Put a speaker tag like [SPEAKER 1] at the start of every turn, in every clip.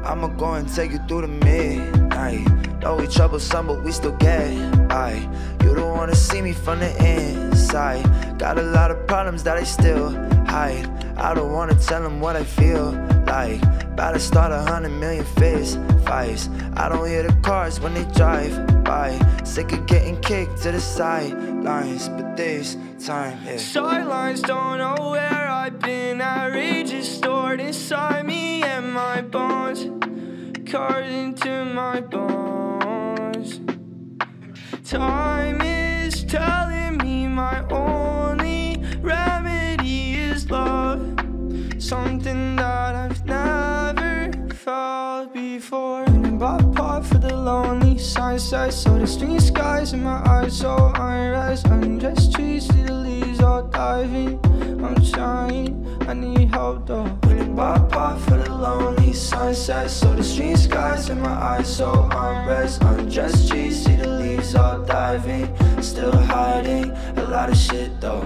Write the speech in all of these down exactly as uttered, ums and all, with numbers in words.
[SPEAKER 1] I'ma go and take you through the midnight. Know we troublesome, but we still get by. You don't wanna see me from the inside. Got a lot of problems that I still hide. I don't wanna tell them what I feel like. About to start a hundred million fist fights. I don't hear the cars when they drive by. Sick of getting kicked to the sidelines, but this time, yeah.
[SPEAKER 2] Sidlines, don't know where I've been. Outrageous stored inside me and my bones, carved into my bones. Time is telling me my only remedy is love, something that I've never felt before. And bought pot for the lonely sunset, so the street skies in my eyes, so unrest, undressed trees, see the leaves all diving. I'm trying, I need help though. When it bought pot for the lonely sunset, so the street skies in my eyes, so unrest, undressed trees, see the leaves all diving. Still hiding a lot of shit though.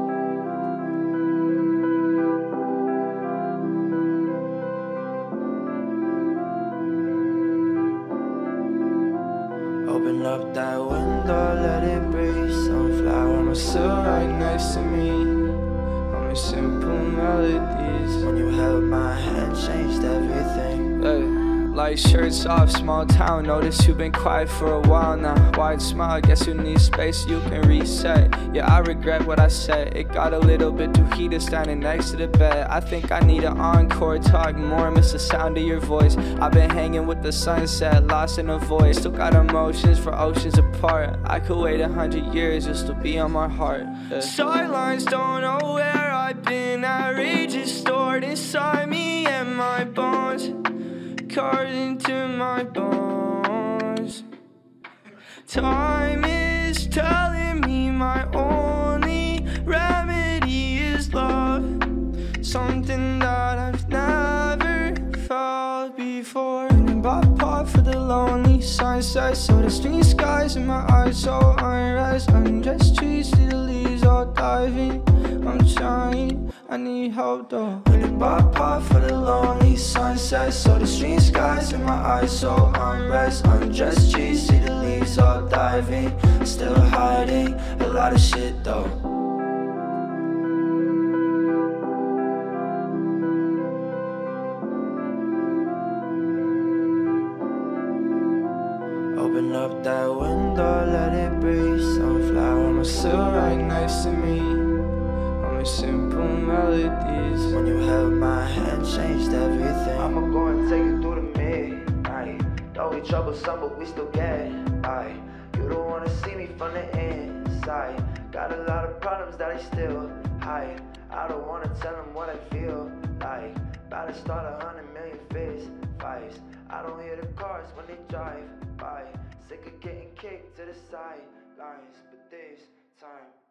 [SPEAKER 1] Open up that window, let it breathe. Sunflower, I'm still right next to me. All my simple melodies. When you held my hand, changed everything.
[SPEAKER 2] Hey. Like shirts off, small town. Notice you've been quiet for a while now. Wide smile, guess you need space so you can reset. Yeah, I regret what I said. It got a little bit too heated standing next to the bed. I think I need an encore, talk more, miss the sound of your voice. I've been hanging with the sunset, lost in a void. Still got emotions for oceans apart. I could wait a hundred years, you'll still be on my heart. Yeah. Sidlines, don't know where I've been. Outrageous stored inside me and my bones, carved into my bones. Time is telling me my only remedy is love, something that I've never felt before. And bought pot for the lonely sunset, so the street skies in my eyes, so unrest, undressed trees, see the leaves all diving. I'm trying, I need help though.
[SPEAKER 1] When it bought pot for the lonely sunset, so the street skies in my eyes, so unrest, undressed trees, see the leaves all diving. Still hiding a lot of shit though. Open up that window, let it breathe. Sunflower, I'm still right next to me. All my simple melodies. When you held my hand, changed everything. I'ma go and take you through the midnight. Know we troublesome, but we still get by. You don't wanna see me from the inside. Got a lot of problems that I still hide. I don't wanna tell them what I feel like. About to start a hundred million fist fights. I don't hear the cars when they drive by. Sick of getting kicked to the sidelines, but this time